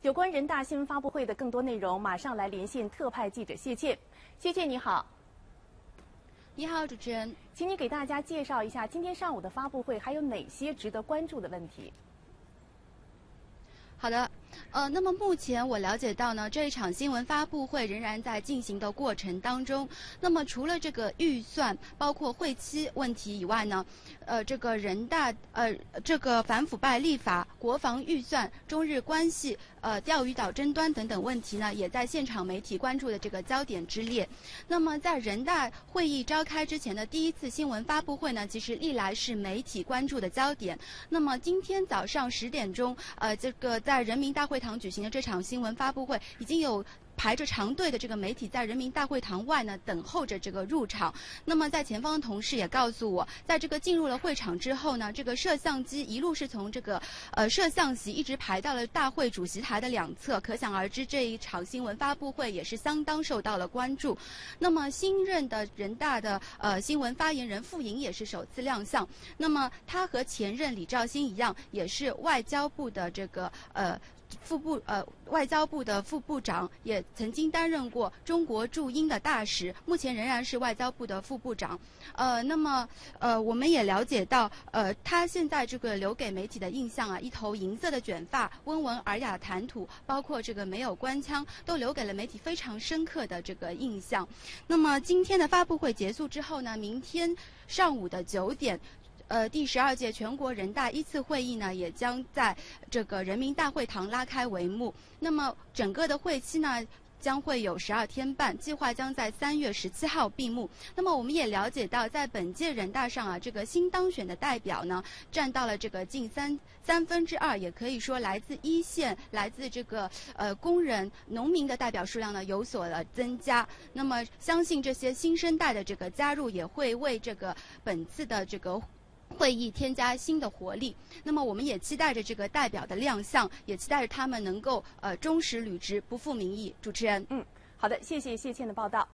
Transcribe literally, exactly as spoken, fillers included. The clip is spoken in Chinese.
有关人大新闻发布会的更多内容，马上来连线特派记者谢倩。谢倩你好。 你好，主持人， 请你给大家介绍一下今天上午的发布会还有哪些值得关注的问题。 好的。呃，那么目前我了解到呢，这一场新闻发布会仍然在进行的过程当中。那么除了这个预算，包括会期问题以外呢，呃，这个人大呃这个反腐败立法、国防预算、中日关系、呃钓鱼岛争端等等问题呢，也在现场媒体关注的这个焦点之列。那么在人大会议召开之前的第一次新闻发布会呢，其实历来是媒体关注的焦点。那么今天早上十点钟，呃，这个在人民大会堂举行的这场新闻发布会，已经有排着长队的这个媒体在人民大会堂外呢等候着这个入场。那么在前方的同事也告诉我，在这个进入了会场之后呢，这个摄像机一路是从这个呃摄像席一直排到了大会主席台的两侧，可想而知这一场新闻发布会也是相当受到了关注。那么新任的人大的呃新闻发言人傅莹也是首次亮相。那么他和前任李肇欣一样，也是外交部的这个呃。副部呃外交部的副部长，也曾经担任过中国驻英的大使，目前仍然是外交部的副部长。呃，那么呃我们也了解到，呃他现在这个留给媒体的印象啊，一头银色的卷发，温文尔雅的谈吐，包括这个没有官腔，都留给了媒体非常深刻的这个印象。那么今天的发布会结束之后呢，明天上午的九点。呃，第十二届全国人大一次会议呢，也将在这个人民大会堂拉开帷幕。那么整个的会期呢，将会有十二天半，计划将在三月十七号闭幕。那么我们也了解到，在本届人大上啊，这个新当选的代表呢，占到了这个近三三分之二，也可以说来自一线、来自这个呃工人、农民的代表数量呢有所了增加。那么相信这些新生代的这个加入，也会为这个本次的这个会议添加新的活力。那么我们也期待着这个代表的亮相，也期待着他们能够呃忠实履职，不负民意。主持人， 嗯，好的，谢谢谢倩的报道。